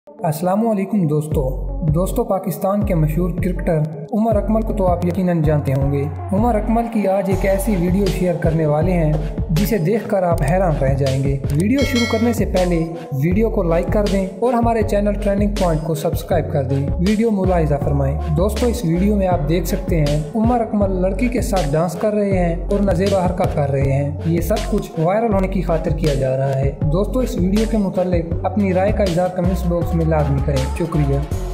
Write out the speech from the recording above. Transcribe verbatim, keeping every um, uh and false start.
अस्सलामुअलैकुम दोस्तों दोस्तों पाकिस्तान के मशहूर क्रिकेटर उमर अकमल को तो आप यकीनन जानते होंगे। उमर अकमल की आज एक ऐसी वीडियो शेयर करने वाले हैं जिसे देखकर आप हैरान रह जाएंगे। वीडियो शुरू करने से पहले वीडियो को लाइक कर दें और हमारे चैनल ट्रेंडिंग पॉइंट को सब्सक्राइब कर दें। वीडियो मुलाहिजा फरमाएं। दोस्तों इस वीडियो में आप देख सकते हैं उमर अकमल लड़की के साथ डांस कर रहे हैं और नज़ेबा हरकत कर रहे हैं। ये सब कुछ वायरल होने की खातिर किया जा रहा है। दोस्तों इस वीडियो के मुतालिक अपनी राय का इज़हार कमेंट्स बॉक्स में लाजमी करें। शुक्रिया।